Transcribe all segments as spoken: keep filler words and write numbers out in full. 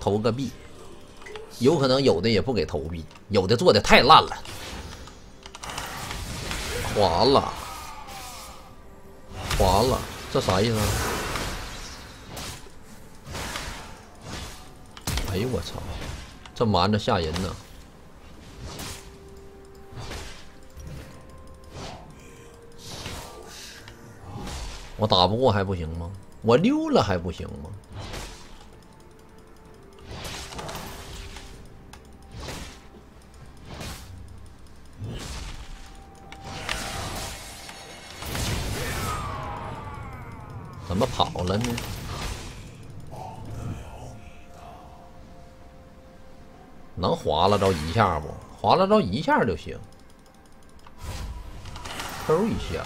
投个币，有可能有的也不给投币，有的做的太烂了。划了，划了，这啥意思啊？哎呦我操，这瞒着吓人呢！我打不过还不行吗？我溜了还不行吗？怎么跑了呢？能划拉着一下不？划拉着一下就行。抠一下。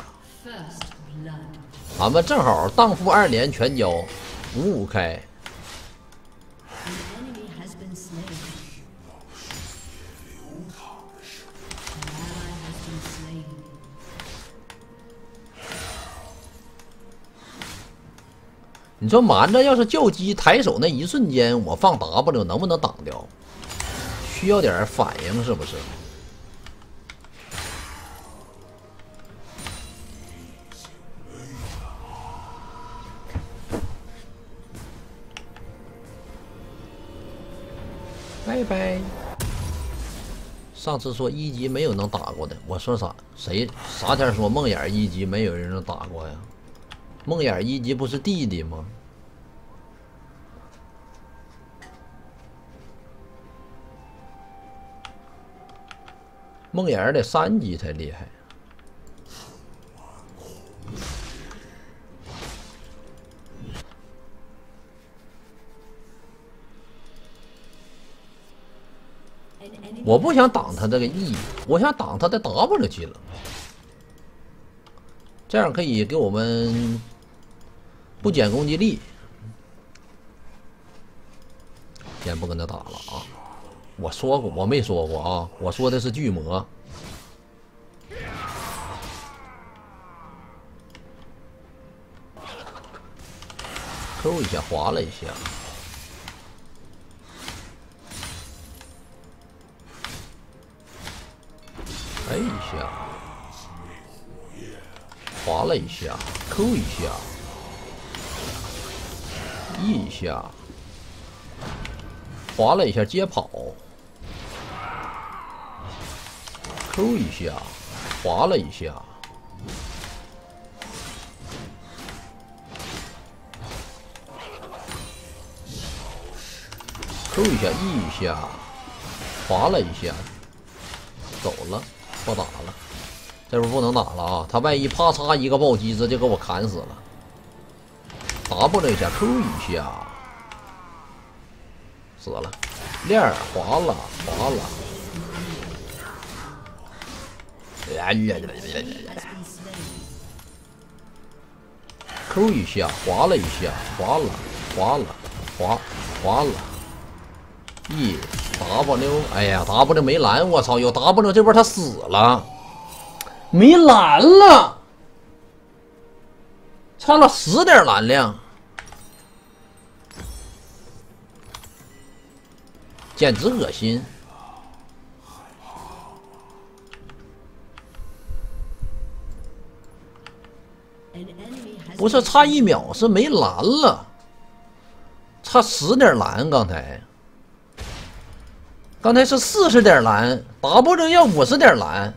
俺们正好荡妇二连全交，五五开。你说瞒着要是叫鸡抬手那一瞬间，我放 W 能不能挡掉？需要点反应是不是？拜拜。上次说一级没有能打过的，我说啥？谁啥天说梦魇一级没有人能打过呀？梦魇一级不是弟弟吗？梦魇得三级才厉害。我不想挡他这个 E， 我想挡他的 W 去了，这样可以给我们不减攻击力。先不跟他打了啊！我说过，我没说过啊，我说的是巨魔。抠一下，划了一下。哎一下，划了一下，抠一下，一下，划了一下接跑，抠一下，划了一下，抠一下，一一下，划了一下，走了。不打了，这不不能打了啊！他万一啪嚓一个暴击，直接给我砍死了。W 一下，抠一下，死了。链儿划了，划了。哎呀呀呀呀！抠一下，划了一下，划了，划了，划划了。一。W， 哎呀 ，W 没蓝，我操！有 W 这波他死了，没蓝了，差了十点蓝量，简直恶心！不是差一秒，是没蓝了，差十点蓝，刚才。刚才是四十点蓝 ，W 要五十点蓝。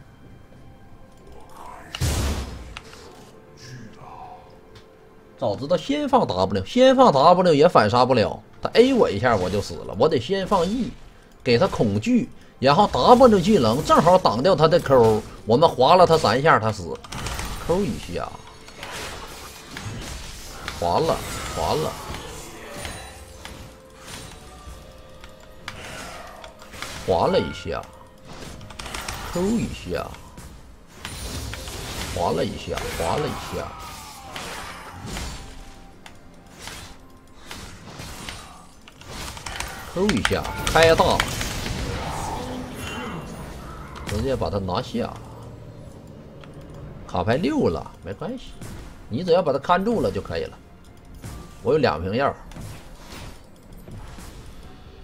早知道先放 W， 先放 W 也反杀不了，他 A 我一下我就死了，我得先放 E， 给他恐惧，然后 W 技能正好挡掉他的 Q， 我们划了他三下，他死 ，Q 一下，划了，划了。划了一下，抠一下，划了一下，划了一下，抠一下，开大，直接把它拿下了。卡牌六了，没关系，你只要把它看住了就可以了。我有两瓶药。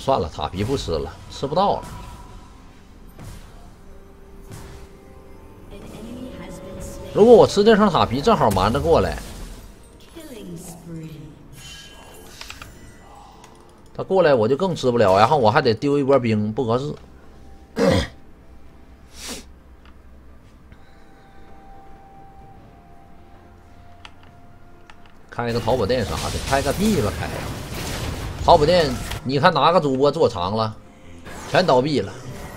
算了，塔皮不吃了，吃不到了。如果我吃这声塔皮，正好瞒着过来。他过来我就更吃不了，然后我还得丢一波兵，不合适。开个淘宝店啥的，开个屁吧开！淘宝店，你看哪个主播做长了，全倒闭了。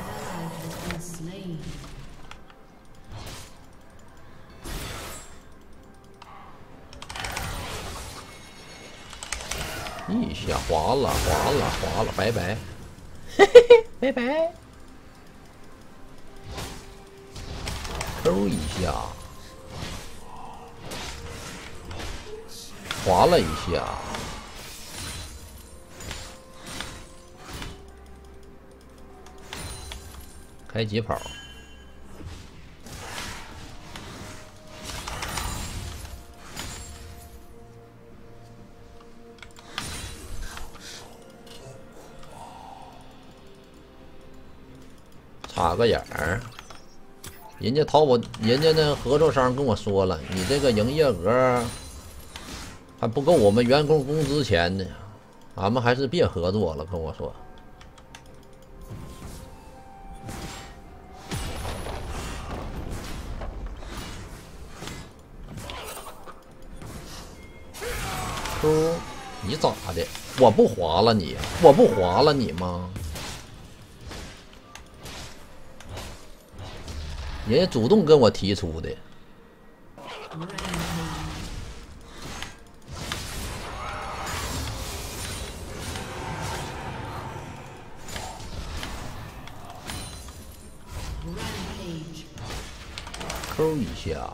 一下滑了，滑了，滑了，拜拜，嘿嘿嘿，拜拜，抠一下，滑了一下，开疾跑。插个眼儿，人家淘宝，人家那合作商跟我说了，你这个营业额还不够我们员工工资钱呢，俺们还是别合作了。跟我说，叔，你咋的？我不划了你，我不划了你吗？人家主动跟我提出的，抠一下，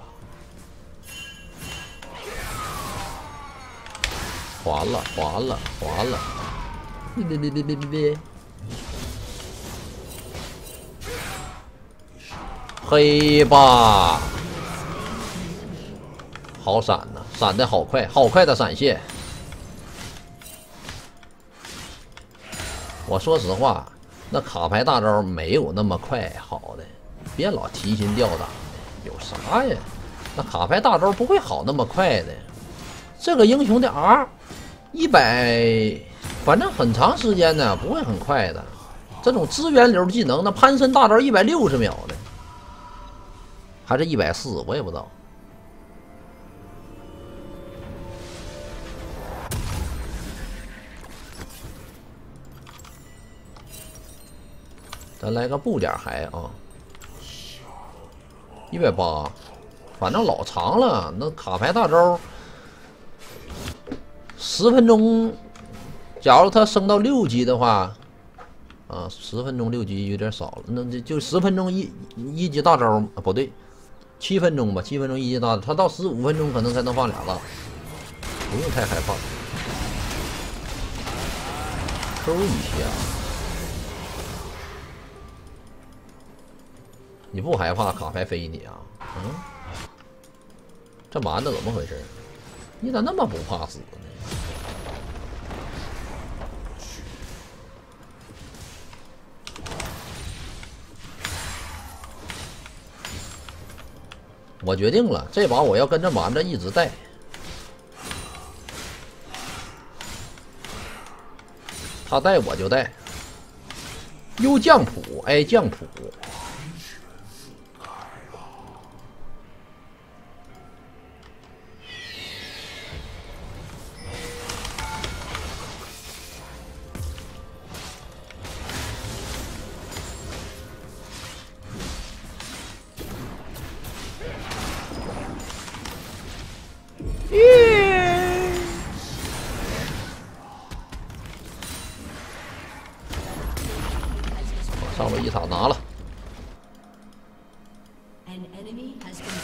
滑了，滑了，滑了，别别别别别别！黑吧，好闪呐，闪的好快，好快的闪现。我说实话，那卡牌大招没有那么快好的，别老提心吊胆的，有啥呀？那卡牌大招不会好那么快的。这个英雄的 R 一百，反正很长时间呢，不会很快的。这种资源流技能，那攀升大招一百六十秒的。还是一百四，我也不知道。咱来个布点还啊，一百八，反正老长了。那卡牌大招十分钟，假如它升到六级的话，啊，十分钟六级有点少了。那就就十分钟一一级大招啊，不对。七分钟吧，七分钟一级大，他到十五分钟可能才能放俩大，不用太害怕。抠一下，你不害怕卡牌飞你啊？嗯，这蛮子怎么回事？你咋那么不怕死呢？我决定了，这把我要跟着蛮子一直带。他带我就带。优将谱，哎，将谱。上路一塔拿了，你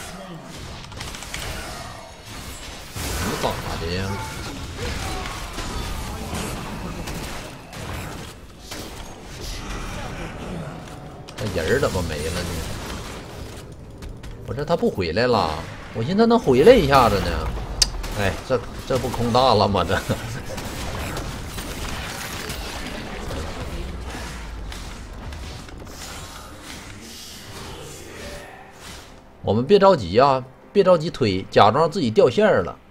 咋的呀？这人怎么没了呢？我这他不回来了，我寻思他能回来一下子呢。哎，这这不空大了吗？这。 我们别着急啊，别着急推，假装自己掉线儿了。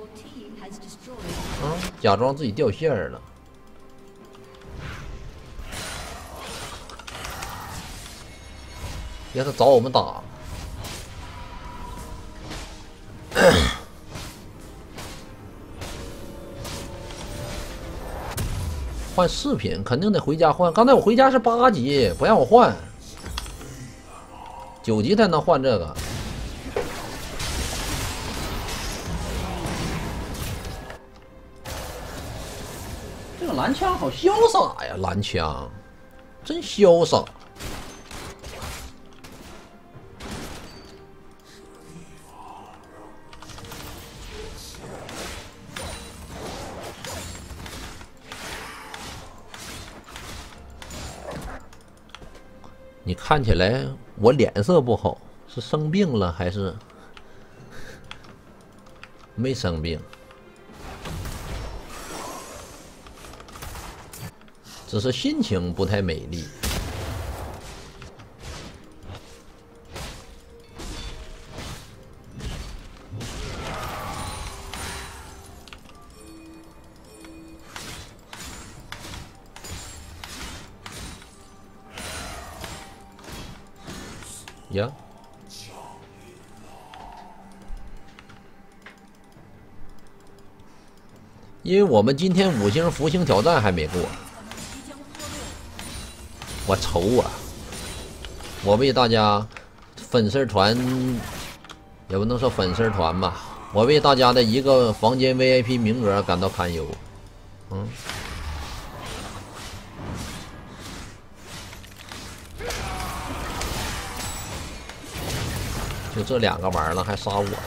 啊，假装自己掉线儿了。别他找我们打。换饰品肯定得回家换。刚才我回家是八级，不让我换，九级才能换这个。这个蓝枪好潇洒呀，蓝枪真潇洒。你看起来我脸色不好，是生病了还是没生病？只是心情不太美丽。呀，因为我们今天五星福星挑战还没过，我愁啊！我为大家粉丝团，也不能说粉丝团吧，我为大家的一个房间 V I P 名额感到堪忧。嗯。就这两个玩意儿了，还杀我呢？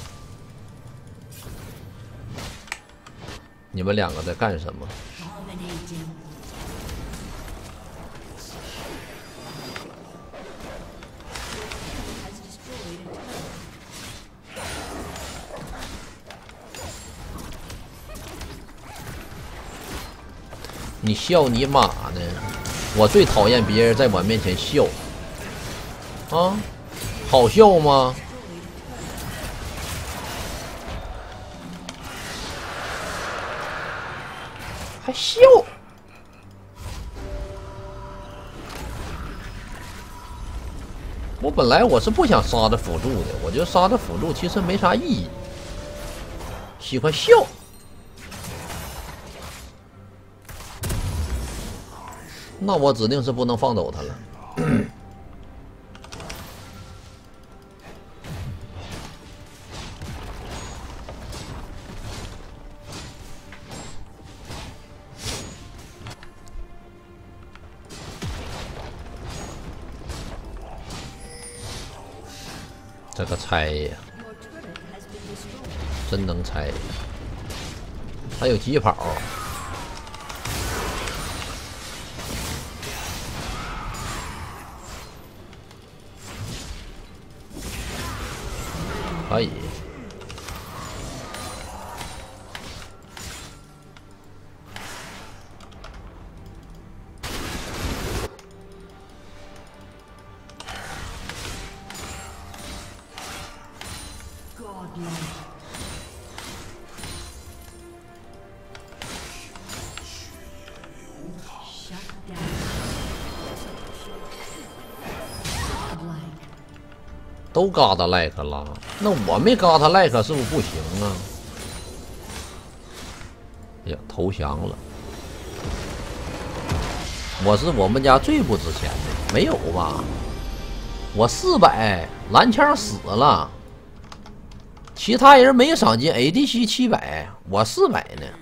你们两个在干什么？你笑你妈呢！我最讨厌别人在我面前笑啊！好笑吗？还笑？我本来我是不想杀这辅助的，我觉得杀这辅助其实没啥意义。喜欢笑。那我指定是不能放走他了。这个拆呀，真能拆！还有疾跑，可以。都嘎达 like 了，那我没嘎他 like 是不是不行啊？呀，投降了！我是我们家最不值钱的，没有吧？我四百，蓝枪死了，其他人没赏金 ，A D C 七百，我四百呢。